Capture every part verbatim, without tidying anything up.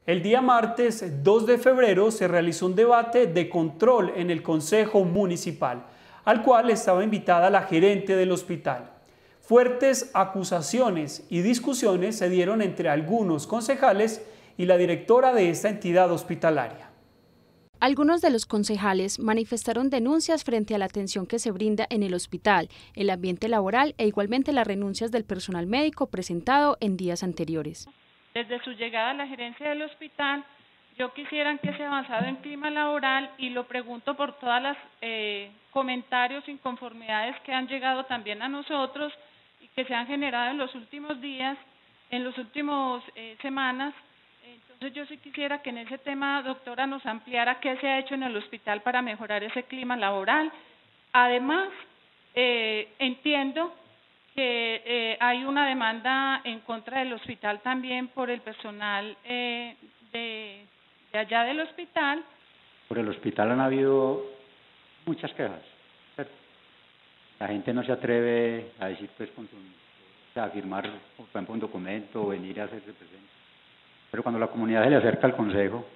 El día martes dos de febrero se realizó un debate de control en el Consejo Municipal, al cual estaba invitada la gerente del hospital. Fuertes acusaciones y discusiones se dieron entre algunos concejales y la directora de esta entidad hospitalaria. Algunos de los concejales manifestaron denuncias frente a la atención que se brinda en el hospital, el ambiente laboral e igualmente las renuncias del personal médico presentado en días anteriores. Desde su llegada a la gerencia del hospital, yo quisiera que se avanzara en clima laboral y lo pregunto por todas las eh, comentarios, inconformidades que han llegado también a nosotros y que se han generado en los últimos días, en los últimos eh, semanas. Entonces yo sí quisiera que en ese tema, doctora, nos ampliara qué se ha hecho en el hospital para mejorar ese clima laboral. Además, eh, entiendo que eh, hay una demanda en contra del hospital también por el personal eh, de, de allá del hospital. Por el hospital han habido muchas quejas. La gente no se atreve a decir, pues, con su, o sea, a firmar, por ejemplo, un documento o venir a hacerse presente. Pero cuando la comunidad se le acerca al consejo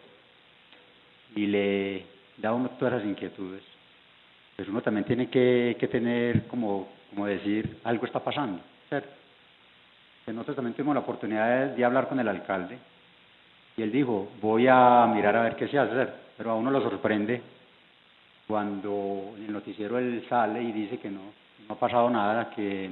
y le da a uno todas esas inquietudes, pues uno también tiene que, que tener, como, como decir, algo está pasando, ¿cierto? Nosotros también tuvimos la oportunidad de, de hablar con el alcalde y él dijo, voy a mirar a ver qué se hace, pero a uno lo sorprende cuando en el noticiero él sale y dice que no, no ha pasado nada, que,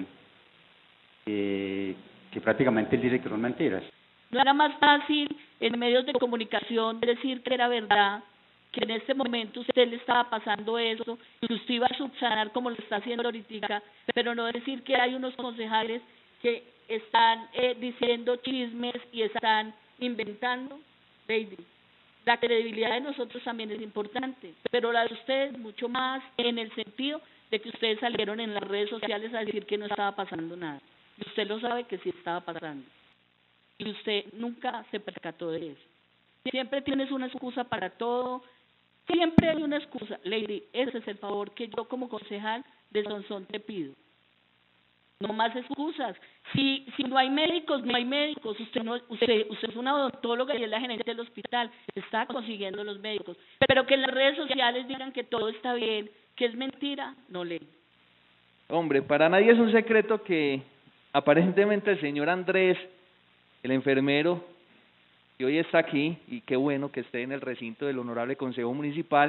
que, que prácticamente él dice que son mentiras. ¿No era más fácil en medios de comunicación decir que era verdad, que en este momento usted le estaba pasando eso, que usted iba a subsanar como lo está haciendo ahorita, pero no decir que hay unos concejales que están eh, diciendo chismes y están inventando? Lady, la credibilidad de nosotros también es importante, pero la de ustedes mucho más en el sentido de que ustedes salieron en las redes sociales a decir que no estaba pasando nada. Y usted lo sabe que sí estaba pasando. Y usted nunca se percató de eso. Siempre tienes una excusa para todo, siempre hay una excusa. Lady, ese es el favor que yo como concejal de Sonsón te pido. No más excusas. Si si no hay médicos, no hay médicos. Usted no usted usted es una odontóloga y es la gerente del hospital, está consiguiendo los médicos. Pero que en las redes sociales digan que todo está bien, que es mentira, no, Lady. Hombre, para nadie es un secreto que aparentemente el señor Andrés, el enfermero, que hoy está aquí, y qué bueno que esté en el recinto del Honorable Consejo Municipal,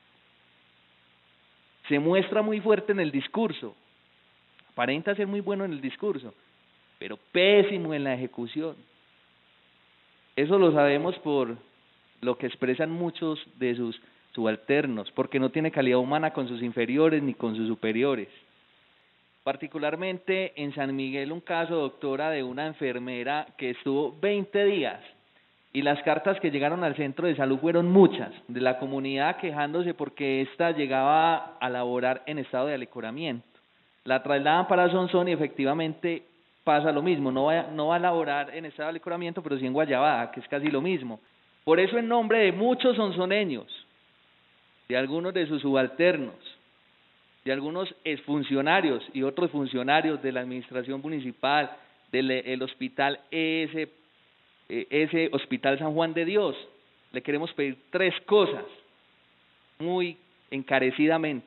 se muestra muy fuerte en el discurso, aparenta ser muy bueno en el discurso, pero pésimo en la ejecución. Eso lo sabemos por lo que expresan muchos de sus subalternos, porque no tiene calidad humana con sus inferiores ni con sus superiores. Particularmente en San Miguel, un caso, doctora, de una enfermera que estuvo veinte días y las cartas que llegaron al centro de salud fueron muchas, de la comunidad quejándose porque ésta llegaba a laborar en estado de alecoramiento. La trasladan para Sonsón y efectivamente pasa lo mismo, no va, no va a laborar en estado de alecoramiento, pero sí en Guayabada, que es casi lo mismo. Por eso, en nombre de muchos sonsoneños, de algunos de sus subalternos, de algunos exfuncionarios y otros funcionarios de la administración municipal, del el hospital ese, ese Hospital San Juan de Dios, le queremos pedir tres cosas muy encarecidamente.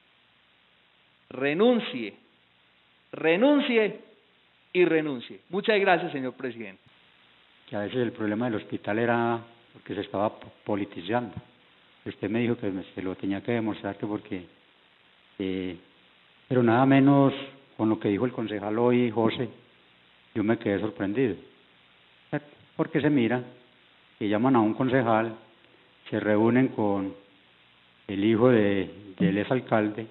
Renuncie, renuncie y renuncie. Muchas gracias, señor presidente. Que a veces el problema del hospital era porque se estaba politizando. Usted me dijo que se lo tenía que demostrar que porque... Eh, pero nada menos con lo que dijo el concejal hoy, José, yo me quedé sorprendido, porque se mira que llaman a un concejal, se reúnen con el hijo de, del exalcalde,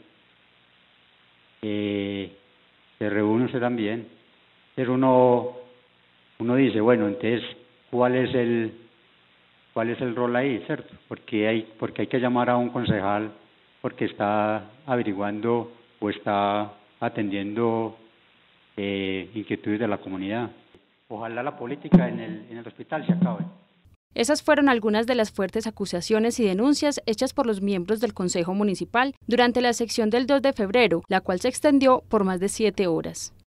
eh, se reúne usted también, pero uno uno dice, bueno, entonces, ¿cuál es el cuál es el rol ahí, cierto? Porque hay porque hay que llamar a un concejal porque está averiguando o está atendiendo eh, inquietudes de la comunidad. Ojalá la política en el, en el hospital se acabe. Esas fueron algunas de las fuertes acusaciones y denuncias hechas por los miembros del Consejo Municipal durante la sección del dos de febrero, la cual se extendió por más de siete horas.